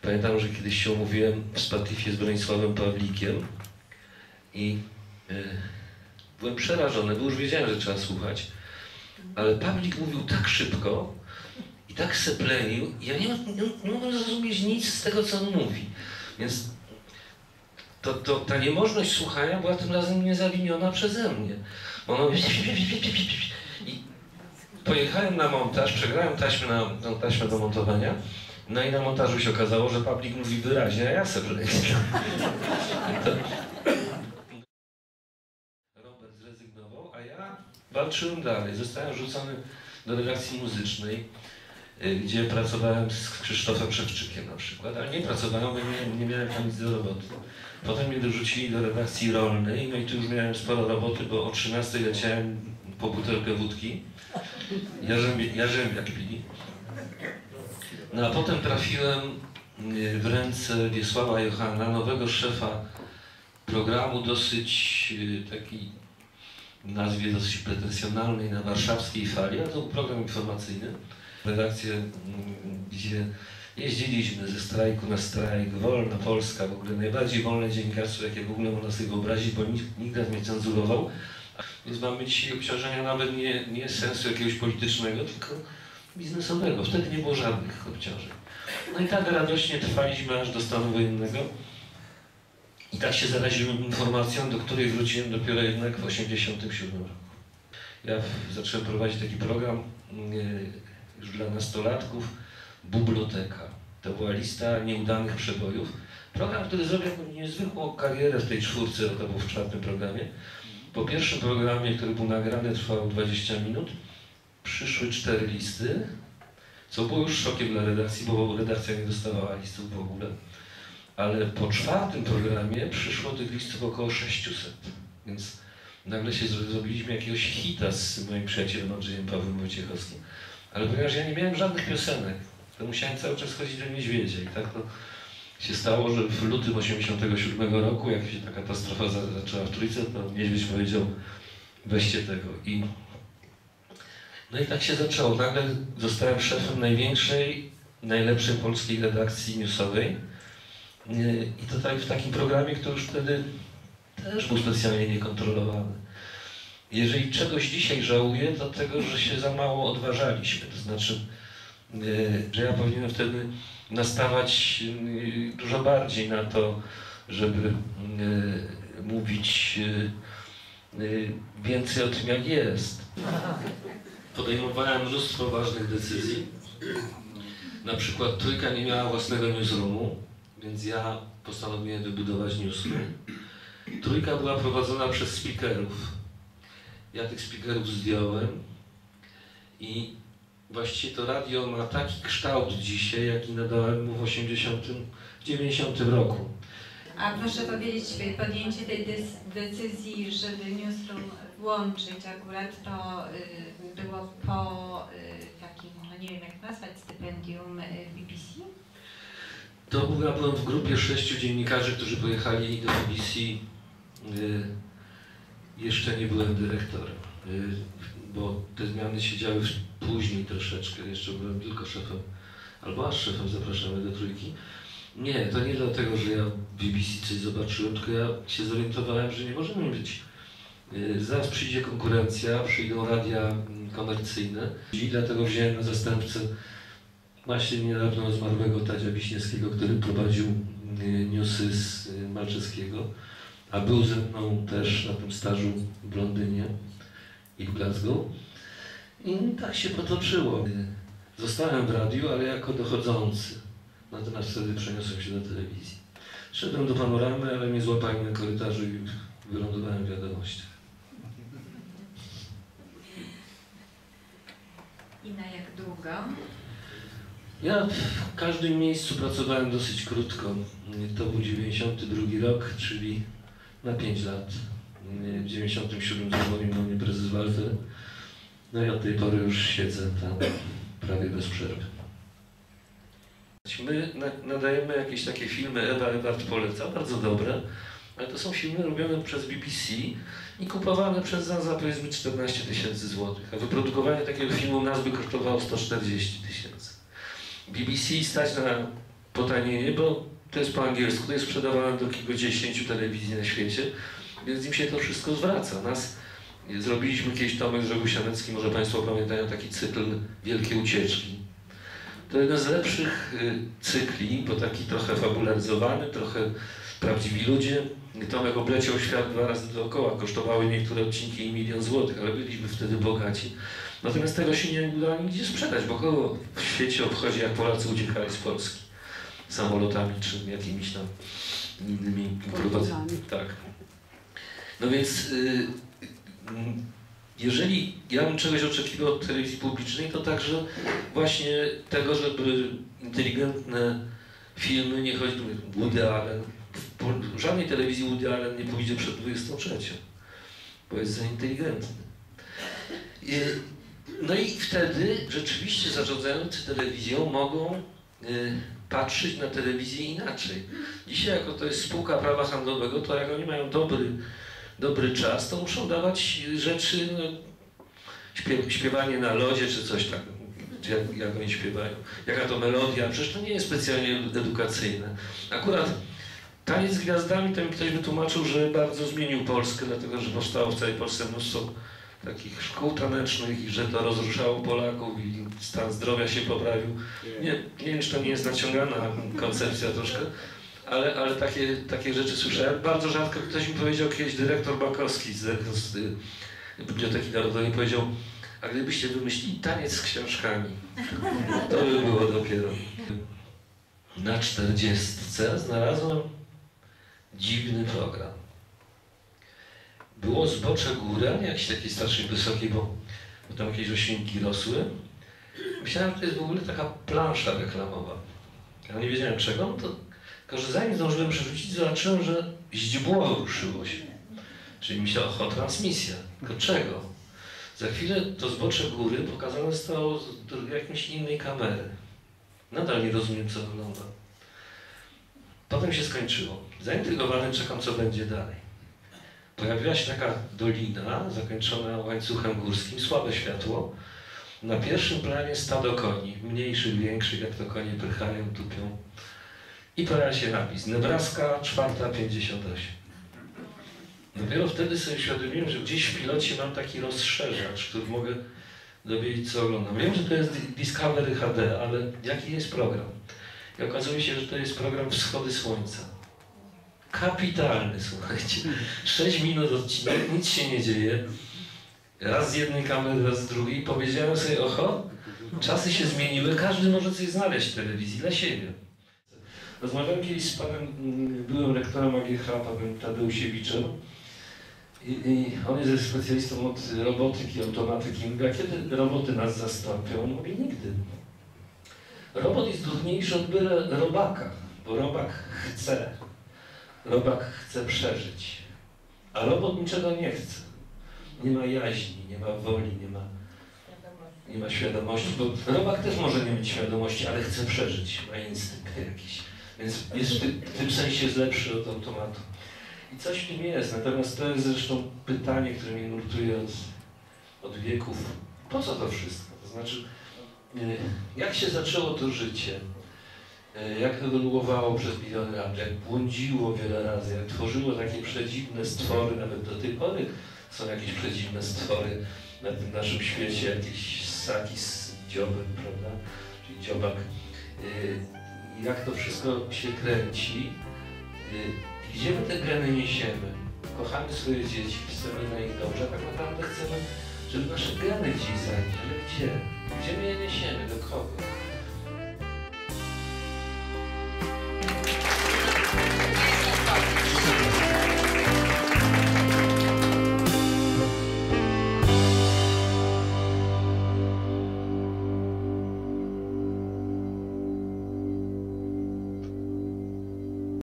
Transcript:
Pamiętam, że kiedyś się umówiłem w Spatifie z Bronisławem Pawlikiem i byłem przerażony, bo już wiedziałem, że trzeba słuchać, ale Pawlik mówił tak szybko i tak seplenił, i ja nie mogłem zrozumieć nic z tego, co on mówi. Więc ta niemożność słuchania była tym razem niezawiniona przeze mnie. I pojechałem na montaż, przegrałem taśmę do montowania, no i na montażu się okazało, że Pawlik mówi wyraźnie, a ja seplenię. Robert zrezygnował, a ja walczyłem dalej. Zostałem rzucony do redakcji muzycznej, gdzie pracowałem z Krzysztofem Szewczykiem na przykład, ale nie pracowałem, bo nie miałem tam nic do roboty. Potem mnie dorzucili do redakcji rolnej, no i tu już miałem sporo roboty, bo o 13 leciałem po butelkę wódki. Jarzębiak pili. No a potem trafiłem w ręce Wiesława Johana, nowego szefa programu, dosyć taki, w nazwie dosyć pretensjonalnej, na warszawskiej fali, a to był program informacyjny. Redakcję, gdzie jeździliśmy ze strajku na strajk, wolna Polska, w ogóle najbardziej wolne dziennikarstwo, jakie w ogóle można sobie wyobrazić, bo nikt nas nie cenzurował. Więc mamy dzisiaj obciążenia nawet nie sensu jakiegoś politycznego, tylko biznesowego. Wtedy nie było żadnych obciążeń. No i tak radośnie trwaliśmy aż do stanu wojennego. I tak się zaraziłem informacją, do której wróciłem dopiero jednak w 1987 roku. Ja zacząłem prowadzić taki program już dla nastolatków, Bubloteka. To była lista nieudanych przebojów. Program, który zrobił niezwykłą karierę w tej czwórce, to był w 4. programie. Po pierwszym programie, który był nagrany, trwał 20 minut, przyszły 4 listy, co było już szokiem dla redakcji, bo redakcja nie dostawała listów w ogóle. Ale po 4. programie przyszło tych listów około 600, więc nagle się zrobiliśmy jakiegoś hita z moim przyjacielem Andrzejem Pawłem Wojciechowskim. Ale ponieważ ja nie miałem żadnych piosenek, to musiałem cały czas chodzić do Niedźwiedzia i tak to się stało, że w lutym 1987 roku, jak się ta katastrofa zaczęła w Trójce, to Niedźwiedź powiedział, weźcie tego. No i tak się zaczęło. Nagle zostałem szefem największej, najlepszej polskiej redakcji newsowej. I to tak w takim programie, który już wtedy też był specjalnie niekontrolowany. Jeżeli czegoś dzisiaj żałuję, to tego, że się za mało odważaliśmy. To znaczy, że ja powinienem wtedy nastawać dużo bardziej na to, żeby mówić więcej o tym, jak jest. Podejmowałem mnóstwo ważnych decyzji. Na przykład Trójka nie miała własnego newsroomu, więc ja postanowiłem wybudować newsroom. Trójka była prowadzona przez speakerów. Ja tych speakerów zdjąłem i właściwie to radio ma taki kształt dzisiaj, jaki nadałem mu w 90 roku. A proszę powiedzieć, podjęcie tej decyzji, żeby newsroom włączyć akurat, to było po takim, no nie wiem jak nazwać, stypendium BBC? Ja byłem w grupie 6 dziennikarzy, którzy pojechali do BBC. Jeszcze nie byłem dyrektorem, bo te zmiany się działy później troszeczkę. Jeszcze byłem tylko szefem, albo aż szefem, zapraszamy do Trójki. Nie, to nie dlatego, że ja w BBC coś zobaczyłem, tylko ja się zorientowałem, że nie możemy być. Zaraz przyjdzie konkurencja, przyjdą radia komercyjne i dlatego wziąłem na zastępcę właśnie niedawno zmarłego Tadzia Wiśniewskiego, który prowadził newsy z Malczewskiego, a był ze mną też na tym stażu w Londynie i w Glasgow. I tak się potoczyło. Zostałem w radiu, ale jako dochodzący. Natomiast wtedy przeniosłem się do telewizji. Szedłem do Panoramy, ale mnie złapali na korytarzu i wylądowałem w Wiadomościach. I na jak długo? Ja w każdym miejscu pracowałem dosyć krótko. To był 92 rok, czyli na 5 lat. W 97 zamówił mnie prezes Walter. No i od tej pory już siedzę tam prawie bez przerwy. My nadajemy jakieś takie filmy, Ewa Ewart poleca, bardzo dobre, ale to są filmy robione przez BBC i kupowane przez nas za powiedzmy 14 000 złotych, a wyprodukowanie takiego filmu nas by kosztowało 140 000. BBC stać na potanienie, bo to jest po angielsku, to jest sprzedawane do kilkudziesięciu telewizji na świecie, więc im się to wszystko zwraca. Zrobiliśmy kiedyś, Tomek Drzegusianecki, może Państwo pamiętają taki cykl Wielkie Ucieczki. To jeden z lepszych cykli, bo taki trochę fabularyzowany, trochę prawdziwi ludzie. Tomek obleciał świat 2 razy dookoła, kosztowały niektóre odcinki i 1 000 000 złotych, ale byliśmy wtedy bogaci. Natomiast tego się nie udało nigdzie sprzedać, bo kogo w świecie obchodzi, jak Polacy uciekali z Polski samolotami czy jakimiś tam innymi prowadzeniami. Tak. No więc jeżeli ja bym czegoś oczekiwał od telewizji publicznej, to także właśnie tego, żeby inteligentne filmy, nie chodzi tu Woody Allen, w żadnej telewizji Woody Allen nie pójdzie przed 23, bo jest za inteligentny. No i wtedy rzeczywiście zarządzający telewizją mogą patrzeć na telewizję inaczej. Dzisiaj, jako to jest spółka prawa handlowego, to jak oni mają dobry czas, to muszą dawać rzeczy, no, śpiewanie na lodzie czy coś tam, jak oni śpiewają, jaka to melodia, przecież to nie jest specjalnie edukacyjne. Akurat Taniec z Gwiazdami, to mi ktoś wytłumaczył, że bardzo zmienił Polskę, dlatego że powstało w całej Polsce mnóstwo takich szkół tanecznych i że to rozruszało Polaków i stan zdrowia się poprawił. Nie wiem, czy to nie jest naciągana koncepcja troszkę, ale takie rzeczy słyszałem. Bardzo rzadko ktoś mi powiedział, kiedyś dyrektor Bakowski z Biblioteki Narodowej powiedział, a gdybyście wymyślili taniec z książkami, to by było dopiero. Na 40 znalazłem dziwny program. Było Zbocze Góry, a nie jakiś taki strasznie wysoki, bo tam jakieś roślinki rosły. Myślałem, że to jest w ogóle taka plansza reklamowa. Ja nie wiedziałem czego, no to tylko że zanim zdążyłem przerzucić, zobaczyłem, że źdźbło ruszyło się. Czyli myślałem, transmisja. Tylko czego? Za chwilę to Zbocze Góry pokazane zostało z jakiejś innej kamery. Nadal nie rozumiem, co oglądam. Potem się skończyło. Zaintrygowany czekam, co będzie dalej. Pojawiła się taka dolina zakończona łańcuchem górskim, słabe światło. Na pierwszym planie stado koni, mniejszych, większych, jak to konie prychają, tupią. I pojawia się napis Nebraska 4:58. Dopiero wtedy sobie uświadomiłem, że gdzieś w pilocie mam taki rozszerzacz, który mogę dowiedzieć, co oglądam. Wiem, że to jest Discovery HD, ale jaki jest program? I okazuje się, że to jest program Wschody Słońca. Kapitalny, słuchajcie. 6 minut odcinek, nic się nie dzieje. Raz z jednej kamery, raz z drugiej. Powiedziałem sobie, oho, czasy się zmieniły, każdy może coś znaleźć w telewizji dla siebie. Rozmawiałem kiedyś z panem, byłym rektorem AGH, panem Tadeusiewiczem. I on jest specjalistą od robotyki, automatyki. Mówi, a kiedy roboty nas zastąpią? On mówi, nigdy. Robot jest trudniejszy od byle robaka, bo robak chce przeżyć, a robot niczego nie chce. Nie ma jaźni, nie ma woli, nie ma świadomości, bo robak też może nie mieć świadomości, ale chce przeżyć, ma instynkt jakiś. Więc jest w tym sensie jest lepszy od automatu. I coś w tym jest, natomiast to jest zresztą pytanie, które mnie nurtuje od wieków. Po co to wszystko? To znaczy, jak się zaczęło to życie? Jak ewoluowało przez miliony lat? Jak błądziło wiele razy? Jak tworzyło takie przedziwne stwory? Nawet do tej pory są jakieś przedziwne stwory na tym naszym świecie. Jakieś ssaki z dziobem, prawda? Czyli dziobak. Jak to wszystko się kręci? Gdzie my te geny niesiemy? Kochamy swoje dzieci, chcemy na nich dobrze, tak naprawdę chcemy, żeby nasze geny gdzieś zajęły. Ale gdzie? Gdzie my je niesiemy? Do kogo?